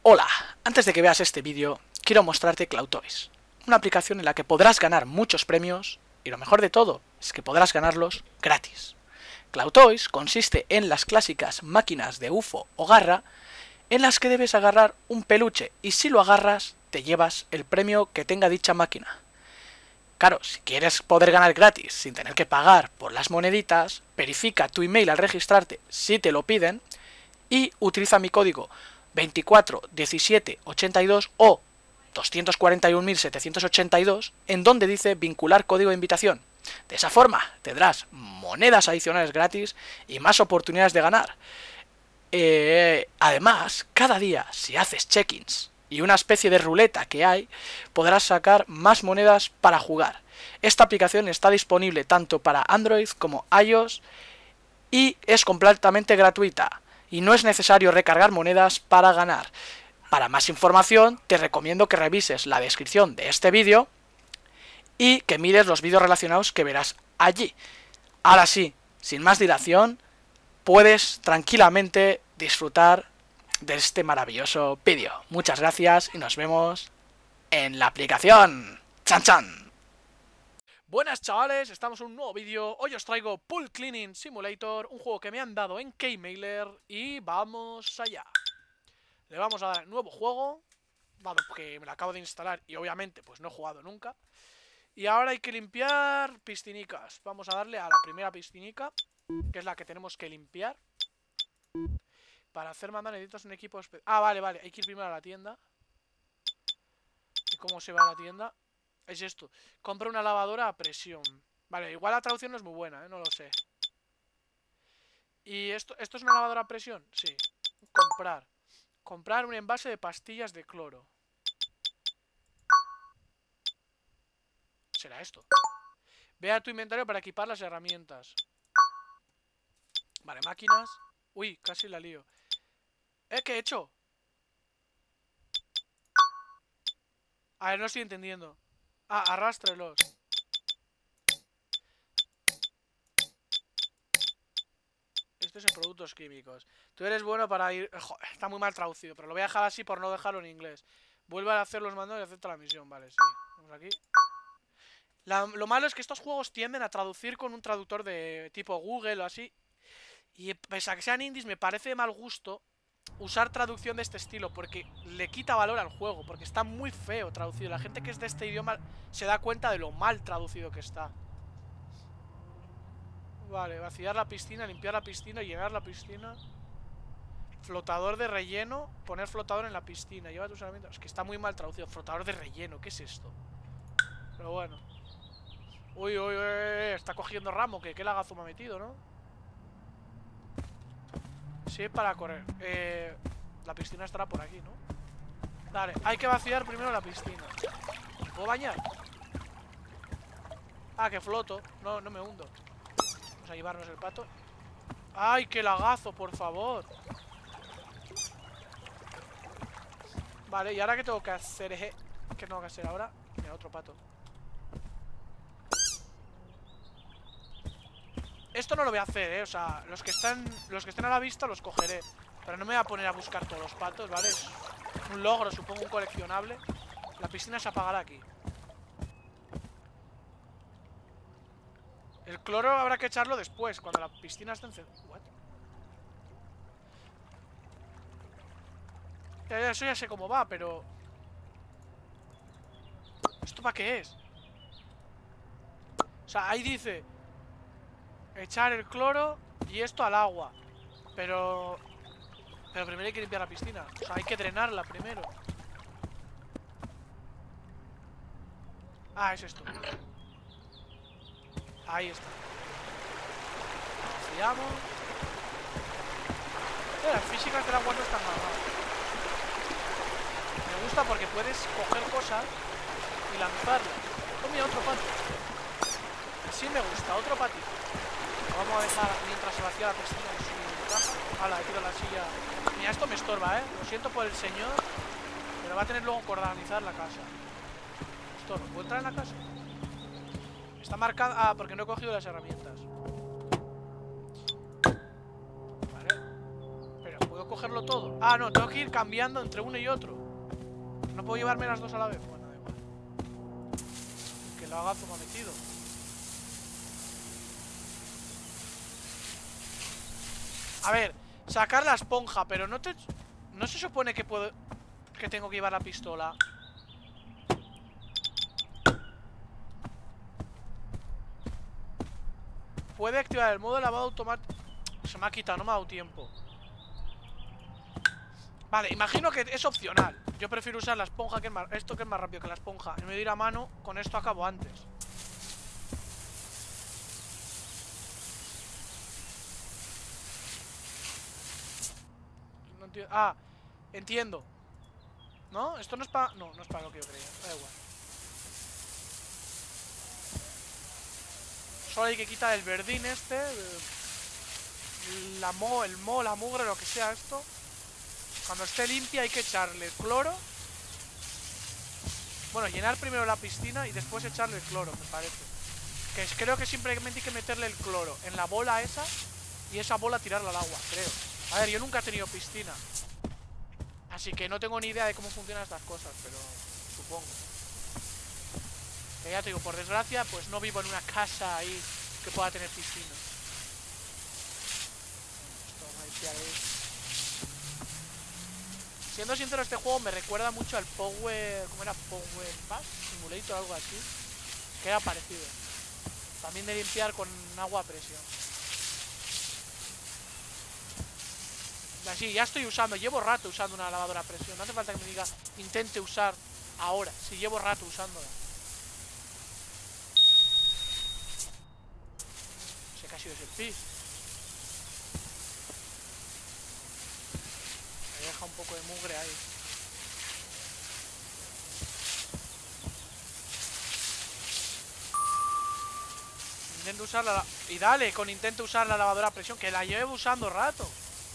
Hola, antes de que veas este vídeo, quiero mostrarte CloudToys, una aplicación en la que podrás ganar muchos premios y lo mejor de todo es que podrás ganarlos gratis. CloudToys consiste en las clásicas máquinas de UFO o garra en las que debes agarrar un peluche y si lo agarras te llevas el premio que tenga dicha máquina. Claro, si quieres poder ganar gratis sin tener que pagar por las moneditas, verifica tu email al registrarte si te lo piden y utiliza mi código 241782 o 241.782 en donde dice vincular código de invitación. De esa forma tendrás monedas adicionales gratis y más oportunidades de ganar. Además, cada día si haces check-ins y una especie de ruleta que hay, podrás sacar más monedas para jugar. Esta aplicación está disponible tanto para Android como iOS y es completamente gratuita. Y no es necesario recargar monedas para ganar. Para más información te recomiendo que revises la descripción de este vídeo y que mires los vídeos relacionados que verás allí. Ahora sí, sin más dilación, puedes tranquilamente disfrutar de este maravilloso vídeo. Muchas gracias y nos vemos en la aplicación. ¡Chan, chan! Buenas chavales, estamos en un nuevo vídeo. Hoy os traigo Pool Cleaning Simulator, un juego que me han dado en Keymailer y vamos allá. Le vamos a dar el nuevo juego, dado que me lo acabo de instalar y obviamente pues no he jugado nunca. Y ahora hay que limpiar piscinicas. Vamos a darle a la primera piscinica, que es la que tenemos que limpiar. Para hacer manda necesitas un equipo especial. Ah, vale, hay que ir primero a la tienda. ¿Y cómo se va a la tienda? Es esto, compra una lavadora a presión. Vale, igual la traducción no es muy buena, no lo sé. ¿Y esto es una lavadora a presión? Sí. Comprar un envase de pastillas de cloro. ¿Será esto? Ve a tu inventario para equipar las herramientas. Vale, máquinas. Uy, casi la lío. ¿Qué he hecho? A ver, no estoy entendiendo. Ah, arrástrelos. Esto es en productos químicos. Tú eres bueno para ir... Joder, está muy mal traducido, pero lo voy a dejar así por no dejarlo en inglés. Vuelve a hacer los mandos y acepta la misión. Vale, sí. Vamos aquí. Lo malo es que estos juegos tienden a traducir con un traductor de tipo Google o así. Y pese a que sean indies, me parece de mal gusto usar traducción de este estilo, porque le quita valor al juego, porque está muy feo traducido. La gente que es de este idioma se da cuenta de lo mal traducido que está. Vale, vaciar la piscina, limpiar la piscina, llenar la piscina. Flotador de relleno, poner flotador en la piscina. Lleva tus herramientas. Es que está muy mal traducido. Flotador de relleno, ¿qué es esto? Pero bueno. Uy, está cogiendo ramo, que qué lagazo me ha metido, ¿no? Sí, para correr. La piscina estará por aquí, ¿no? Dale, hay que vaciar primero la piscina. ¿Me puedo bañar? Ah, que floto. No me hundo. Vamos a llevarnos el pato. ¡Ay, qué lagazo, por favor! Vale, ¿y ahora qué tengo que hacer? ¿Qué tengo que hacer ahora? Mira, otro pato. Esto no lo voy a hacer, o sea, los que estén a la vista los cogeré. Pero no me voy a poner a buscar todos los patos, ¿vale? Es un logro, supongo, un coleccionable. La piscina se apagará aquí. El cloro habrá que echarlo después, cuando la piscina esté encendida. Eso ya sé cómo va, pero... ¿Esto para qué es? O sea, ahí dice... echar el cloro y esto al agua. Pero primero hay que limpiar la piscina. O sea, hay que drenarla primero. Ah, es esto. Ahí está. Vaciamos. Las físicas del agua no están mal. Me gusta porque puedes coger cosas y lanzarlas. Oh, mira, otro pato. Así me gusta, otro patito. Lo vamos a dejar mientras se vacía la piscina en su caja. Hala, he tirado la silla. Mira, esto me estorba, Lo siento por el señor, pero va a tener luego que organizar la casa. Esto, ¿no puedo entrar en la casa? Está marcada... Ah, porque no he cogido las herramientas. Vale. Pero, ¿puedo ¿Puedo cogerlo todo? Ah, no, tengo que ir cambiando entre uno y otro. No puedo llevarme las dos a la vez. Bueno, da igual. Que lo haga como metido. A ver, sacar la esponja, pero no te... No se supone que puedo... Que tengo que llevar la pistola. Puede activar el modo de lavado automático. Se me ha quitado, no me ha dado tiempo. Vale, imagino que es opcional. Yo prefiero usar la esponja, que es más... Esto que es más rápido que la esponja. En vez de ir a mano, con esto acabo antes. No entiendo. Ah, entiendo. ¿No? Esto no es para... No, no es para lo que yo creía. Da igual. Solo hay que quitar el verdín este. La mugre, lo que sea esto. Cuando esté limpia hay que echarle cloro. Bueno, llenar primero la piscina y después echarle el cloro, me parece. Creo que simplemente hay que meterle el cloro en la bola esa y esa bola tirarla al agua, creo. A ver, yo nunca he tenido piscina, así que no tengo ni idea de cómo funcionan estas cosas, pero supongo. Que ya te digo, por desgracia, pues no vivo en una casa ahí que pueda tener piscina. Esto no hay que hacer. Siendo sincero, este juego me recuerda mucho al Power... ¿Cómo era? Power Pass Simulator o algo así. Que era parecido. También de limpiar con agua a presión. Así, ya estoy usando. Llevo rato usando una lavadora a presión. No hace falta que me diga intente usar ahora. Si llevo rato usándola. Ese casi es el pis. Me deja un poco de mugre ahí. Intento usar la... Y dale, con intento usar la lavadora a presión, que la llevo usando rato.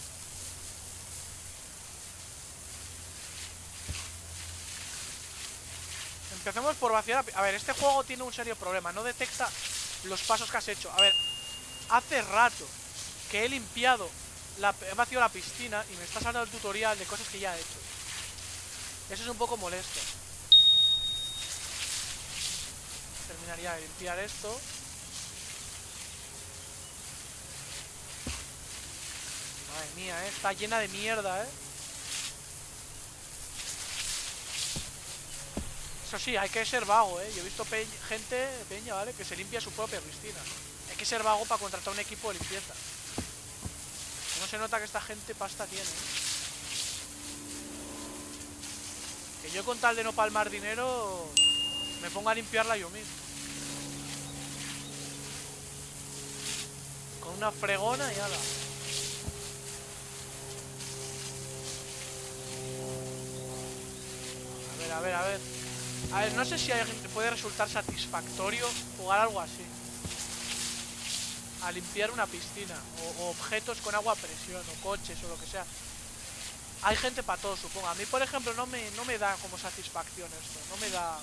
Empecemos por vaciar... A ver, este juego tiene un serio problema. No detecta los pasos que has hecho. A ver, hace rato que he limpiado... He vaciado la piscina y me está saliendo el tutorial de cosas que ya he hecho. Eso es un poco molesto. Terminaría de limpiar esto. Madre mía, está llena de mierda, Eso sí, hay que ser vago, Yo he visto peña, ¿vale? Que se limpia su propia piscina. Hay que ser vago para contratar un equipo de limpieza. No se nota que esta gente pasta tiene, Que yo con tal de no palmar dinero me pongo a limpiarla yo mismo. Con una fregona y ala. A ver. A ver, no sé si puede resultar satisfactorio jugar algo así. A limpiar una piscina. O objetos con agua a presión. O coches o lo que sea. Hay gente para todo, supongo. A mí, por ejemplo, no me da como satisfacción esto. No me da...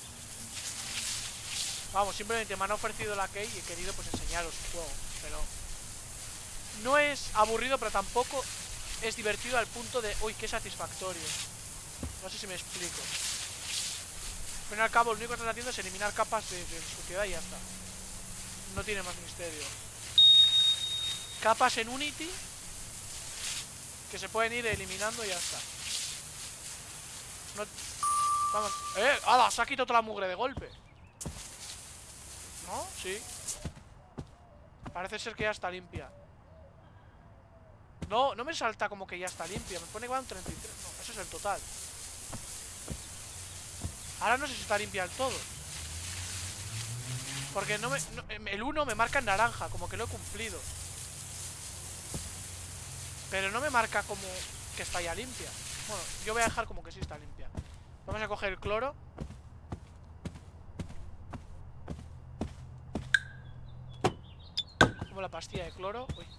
Vamos, simplemente me han ofrecido la key y he querido pues enseñaros el juego. Pero... No es aburrido, pero tampoco es divertido al punto de... Uy, qué satisfactorio. No sé si me explico. Al fin y al cabo, lo único que estás haciendo es eliminar capas de suciedad y ya está. No tiene más misterio. Capas en Unity que se pueden ir eliminando y ya está. No... Vamos. ¡Hala! Se ha quitado toda la mugre de golpe. ¿No? Sí. Parece ser que ya está limpia. No, no me salta como que ya está limpia. Me pone que va un 33. No, eso es el total. Ahora no sé si está limpia del todo. Porque el 1 me marca en naranja, como que lo he cumplido. Pero no me marca como que está ya limpia. Bueno, yo voy a dejar como que sí está limpia. Vamos a coger el cloro. Como la pastilla de cloro. Uy.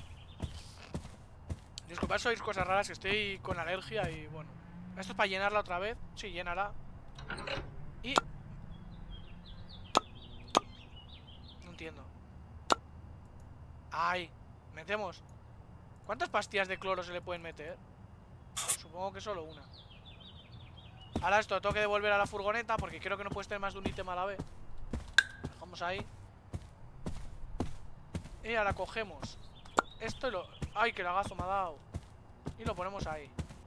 Disculpad, sois cosas raras, que estoy con alergia y bueno. Esto es para llenarla otra vez. Sí, llenará. Y... No entiendo. ¡Ay! Metemos. ¿Cuántas pastillas de cloro se le pueden meter? Supongo que solo una. Ahora esto lo tengo que devolver a la furgoneta porque creo que no puedes tener más de un ítem a la vez. Lo dejamos ahí. Y ahora cogemos esto y lo... ¡Ay, qué lagazo me ha dado! Y lo ponemos ahí.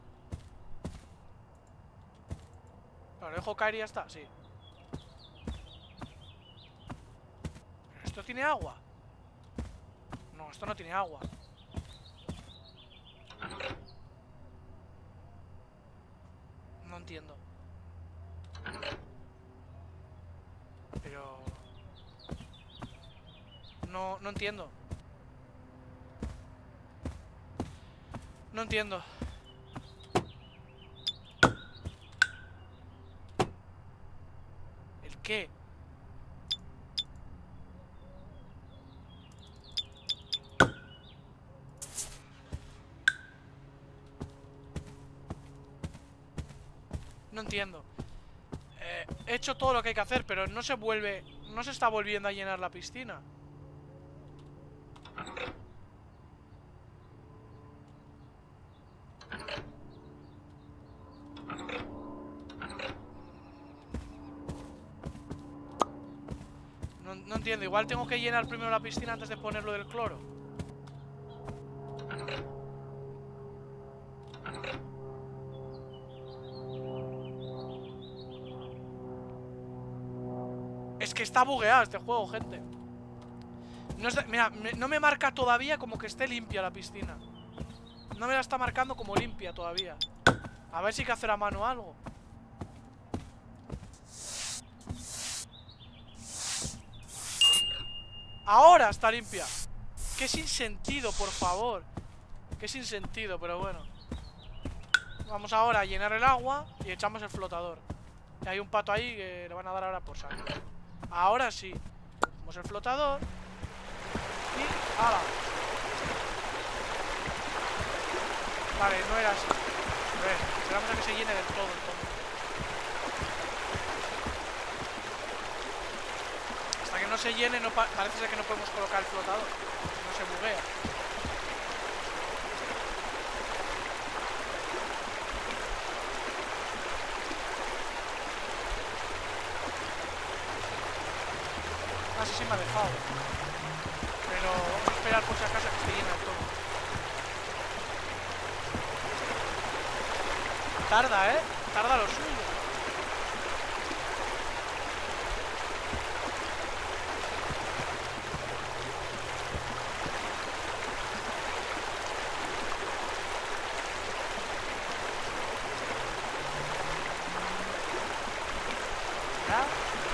¿Lo dejo caer y ya está? Sí. ¿Pero esto tiene agua? No, esto no tiene agua. No entiendo. Pero... No entiendo. No entiendo. ¿El qué? No entiendo. He hecho todo lo que hay que hacer, pero no se vuelve... No se está volviendo a llenar la piscina. No entiendo. Igual tengo que llenar primero la piscina antes de ponerlo del cloro. Es que está bugueado este juego, gente. No es mira, no me marca todavía como que esté limpia la piscina. No me la está marcando como limpia todavía. A ver si hay que hacer a mano algo. Ahora está limpia. Qué sin sentido, por favor. Qué sin sentido, pero bueno. Vamos ahora a llenar el agua y echamos el flotador. Y hay un pato ahí que le van a dar ahora por saco. Ahora sí. Cogemos el flotador. Y... ¡hala! Vale, no era así. A ver, esperamos a que se llene del todo entonces. Hasta que no se llene, parece ser que no podemos colocar el flotador. No se buguea. Ah, sí me ha dejado. Pero vamos a esperar por si acaso que esté llena del todo. Tarda, ¿eh? Tarda lo suyo. ¿Ya?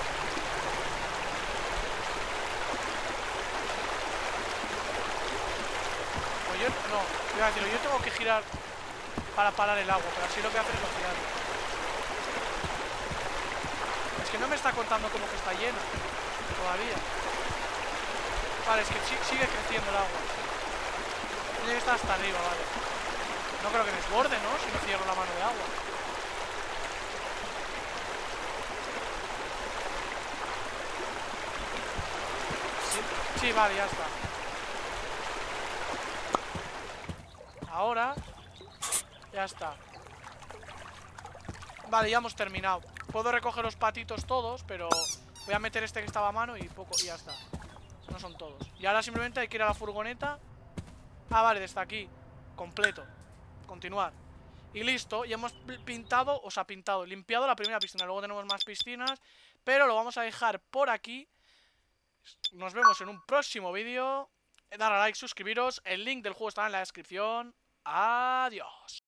Pues yo... No, iba a decirlo, yo tengo que girar para parar el agua, pero así lo que hace es vaciarlo. Es que no me está contando como que está llena todavía. Vale, es que sigue creciendo el agua. Tiene que estar hasta arriba, vale. No creo que desborde, ¿no? Si no cierro la mano de agua. Sí, vale, ya está. Ahora ya está. Vale, ya hemos terminado. Puedo recoger los patitos todos, pero voy a meter este que estaba a mano y poco y ya está. No son todos. Y ahora simplemente hay que ir a la furgoneta. Ah, vale, desde aquí. Completo. Continuar. Y listo, y hemos pintado, o sea, limpiado la primera piscina. Luego tenemos más piscinas, pero lo vamos a dejar por aquí. Nos vemos en un próximo vídeo. Dar a like, suscribiros. El link del juego estará en la descripción. Adiós.